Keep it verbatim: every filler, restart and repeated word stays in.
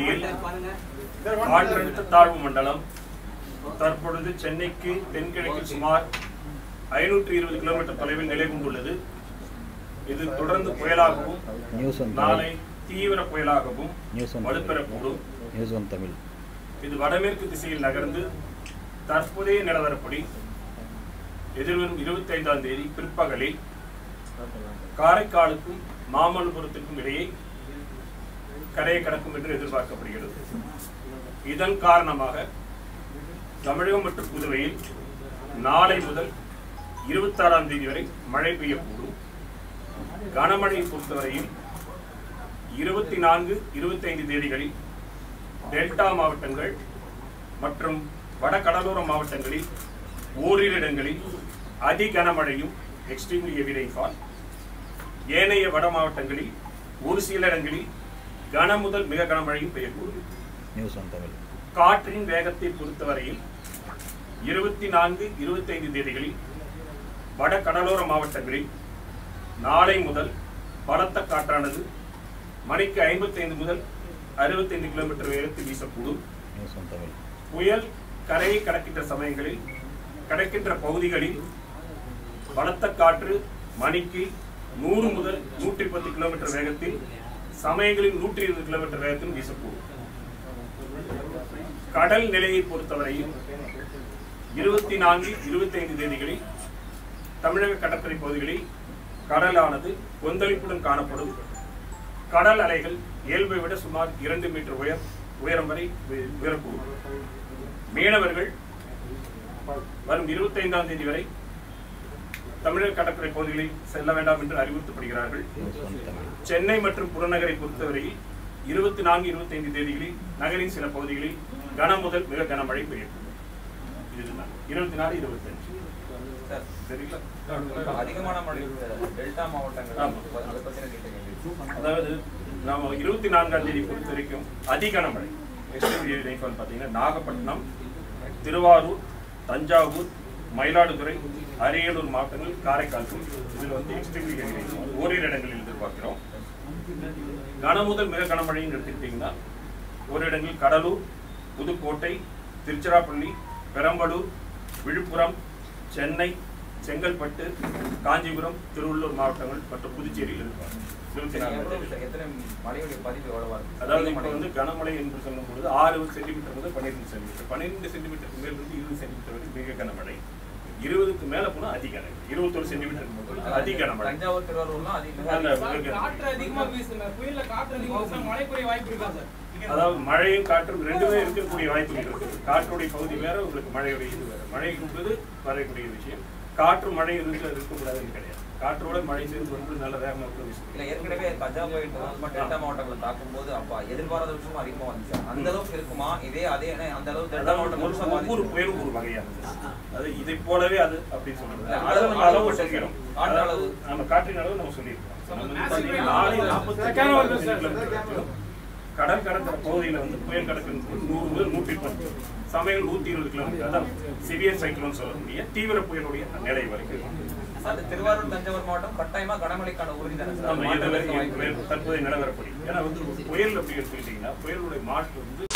பகுதியில் காற்றழுத்த தாழ்வு மண்டலம் தற்பொழுது சென்னைக்கு தென்கிழக்கில் சுமார் ஐநூற்றி இருபது கிலோமீட்டர் தொலைவில் நிலை கொண்டுள்ளது. இது தொடர்ந்து புயலாகவும் நாளை தீவிர புயலாகவும் வலுப்பெறக்கூடும். இது வடமேற்கு திசையில் நகர்ந்து தற்போதைய நிலவரப்படி எதிர்வரும் இருபத்தி ஐந்தாம் தேதி பிற்பகலில் காரைக்காலுக்கும் மாமல்லபுரத்திற்கும் இடையே கரையை கடக்கும் என்று எதிர்பார்க்கப்படுகிறது. இதன் காரணமாக தமிழகம் மற்றும் புதுவையில் நாளை முதல் இருபத்தி ஆறாம் தேதி வரை மழை பெய்யக்கூடும். கனமழையை பொறுத்தவரையில் இருபத்தி நான்கு இருபத்தி ஐந்து தேதிகளில் டெல்டா மாவட்டங்கள் மற்றும் வட கடலோர மாவட்டங்களில் ஓரிரு இடங்களில் அதி கனமழையும் எக்ஸ்ட்ரீம்லி ஹெவி ரெயின்ஃபால், ஏனைய வட மாவட்டங்களில் ஒரு சில இடங்களில் கன முதல் மிக கனமழையும் பெய்யக்கூடும். காற்றின் வேகத்தை பொறுத்தவரையில் இருபத்தி நான்கு இருபத்தி ஐந்து தேதிகளில் வட கடலோர மாவட்டங்களில் நாளை முதல் பலத்த காற்றானது மணிக்கு ஐம்பத்தி ஐந்து முதல் அறுபத்தி ஐந்து கிலோமீட்டர் வேகத்தில் வீசக்கூடும். புயல் கரையை கடக்கின்ற சமயங்களில் கடக்கின்ற பகுதிகளில் பலத்த காற்று மணிக்கு நூறு முதல் நூற்றி பத்து கிலோமீட்டர் வேகத்தில், சமயங்களில் நூற்றி இருபது கிலோமீட்டர் வேகத்தில் வீசக்கூடும். கடல் நிலையை பொறுத்தவரையில் இருபத்தி நான்கு இருபத்தி ஐந்து தேதிகளில் தமிழக கடற்கரை பகுதிகளில் கடலானது கொந்தளிப்புடன் காணப்படும். கடல் அலைகள் இயல்பை விட சுமார் இரண்டு மீட்டர் உயர் உயரம் வரை உயரக்கூடும். மீனவர்கள் வரும் இருபத்தி ஐந்தாம் தேதி வரை தமிழக கடற்கரை பகுதிகளில் செல்ல வேண்டாம் என்று அறிவுறுத்தப்படுகிறார்கள். சென்னை மற்றும் புறநகரை பொறுத்தவரையில் இருபத்தி நான்கு இருபத்தி ஐந்து தேதிகளில் நகரின் சில பகுதிகளில் கன முதல் மிக கனமழை பெய்யக்கூடும். இதுதான் இருபத்தி நாலு இருபத்தி அஞ்சு. அதிகமான மழை டெல்டா மாவட்டங்கள், அதாவது நாம இருபத்தி நான்காம் தேதி பொறுத்த வரைக்கும் அதிகன மழை பார்த்தீங்கன்னா நாகப்பட்டினம், திருவாரூர், தஞ்சாவூர், மயிலாடுதுறை, அரியலூர் மாவட்டங்கள், காரைக்கால் இதில் வந்து எக்ஸ்ட்ரீம்லி ஹெவி ஓரிரு இடங்களில் எதிர்பார்க்கிறோம். கன முதல் மிக கனமழைன்னு எடுத்துக்கிட்டீங்கன்னா ஒரு இடங்களில் கடலூர், புதுக்கோட்டை, திருச்சிராப்பள்ளி, பெரம்பலூர், விழுப்புரம், சென்னை, செங்கல்பட்டு, காஞ்சிபுரம், திருவள்ளூர் மாவட்டங்கள் மற்றும் புதுச்சேரியில் இருப்பாங்க. அதாவது இப்போ வந்து கனமழை என்று சொல்லும் பொழுது ஆறு சென்டிமீட்டர் முதல் பன்னிரெண்டு சென்டிமீட்டர், பன்னிரெண்டு சென்டிமீட்டருக்கு மேல் இருந்து இருபது சென்டிமீட்டர் வரை மிக கனமழை, இருபதுக்கு மேல போனா அதிக கனமழை, இருபத்தொரு சென்டிமீட்டருக்கு முதல் அதிக கனமழை. அதாவது மழையும் காற்றும் ரெண்டுமே இருக்கக்கூடிய வாய்ப்புகள் இருக்கு. காற்றுடைய பகுதி வேற, உங்களுக்கு மழையுடைய இது வேற. மழை என்பது வரக்கூடிய விஷயம், காற்று மழை இருந்து இருக்கக்கூடாதுன்னு கிடையாது. காற்றோட மழை சேர்ந்து வந்து நல்ல வேகமாக இல்லை. ஏற்கனவே கஜா புயல் டெல்டா மாவட்டங்களை தாக்கும் போது அப்பா எதிர்பாராத விஷயம் அதிகமாக வந்துச்சு. அந்த அளவுக்கு இருக்குமா இதே அதே அந்த அளவுக்கு டெல்டா மாவட்டம் ஒவ்வொரு புயலும் ஒரு வகையானது. அது இதை போலவே அது அப்படின்னு சொல்றது அளவு அளவு சொல்லிடும். காற்று அளவு நம்ம காற்றின் அளவு நம்ம சொல்லியிருக்கோம். நாளை நாற்பத்தி கடல் கடற்கரை பகுதியில் வந்து புயல் கடற்கரை நூறு முதல் நூற்றி பத்து சமயம் நூத்தி இருபது கிலோமீட்டர், அதான் சிவியர் சைக்ளோன் சொல்லக்கூடிய தீவிர புயலுடைய நிலை வரைக்கும். திருவாரூர், தஞ்சாவூர் மாவட்டம் கட்டாயமா கனமழைக்கான உறுதி தற்போதைய நிலவரப்படி. ஏன்னா வந்து புயல் அப்படி எடுத்துக்கிட்டீங்கன்னா புயலுடைய மாற்று வந்து